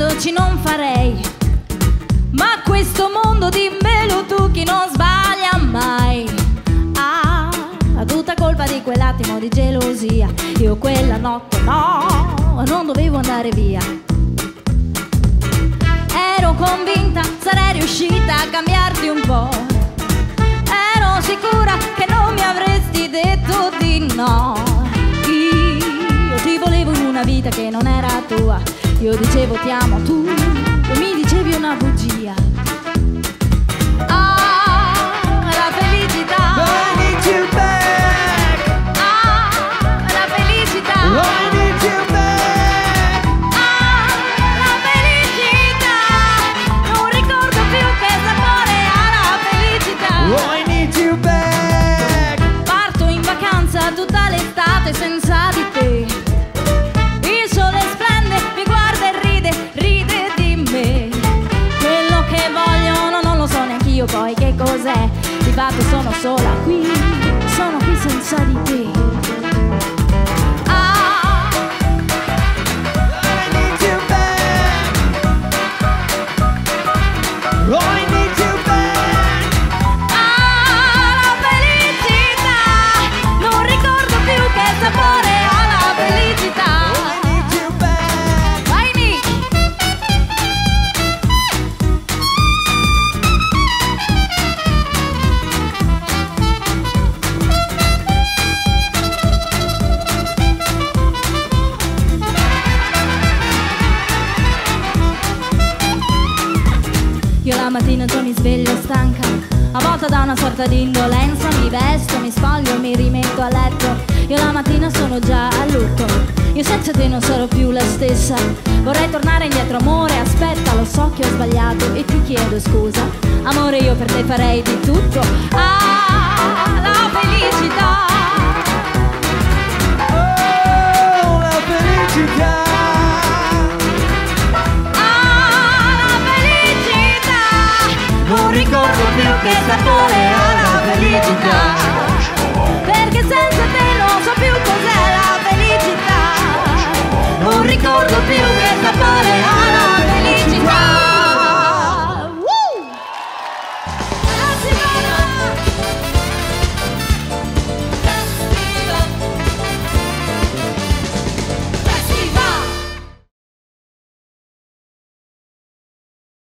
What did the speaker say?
pensandoci non farei. Ma questo mondo dimmelo tu, chi non sbaglia mai. Ah, tutta colpa di quell'attimo di gelosia. Io quella notte no, non dovevo andare via. Ero convinta sarei riuscita a cambiarti un po'. Ero sicura che non mi avresti detto di no. Io ti volevo in una vita che non era tua. Io dicevo ti amo, tu mi dicevi una bugia. Ah, la felicità. I need you back. Ah, la felicità. I need you back. Ah, la felicità. Non ricordo più che sapore ha la felicità. I need you back. Parto in vacanza tutta l'estate senza di te. Il sole splende, mi guarda e ride di me. Quello che vogliono non lo so neanche io poi che cos'è. Di fatto sono sola qui, sono qui senza di te. Ah, I need you back. I need you back. ah, la felicità. Non ricordo più che sapore ha la felicità. I need you back. Vai mi. Io la mattina già mi sveglio stanca, avvolta da una sorta di indolenza. Mi vesto, mi spoglio, mi rimetto a letto. Io la mattina sono già a lutto. Io senza te non sarò più la stessa. Vorrei tornare indietro, amore, aspetta, lo so che ho sbagliato e ti chiedo scusa. Amore, io per te farei di tutto. Ah, la felicità. Oh, la felicità. Non ricordo più che sapore ha la felicità. Perché senza te non so più cos'è la felicità. Non ricordo più che sapore ha